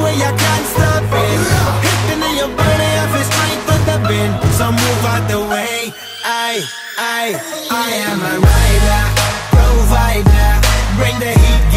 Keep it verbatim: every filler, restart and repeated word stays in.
way I can't stop it. Hitting in your body, I feel strength with the wind. So move out the way. I, I, I am a rider, provider. Bring the heat.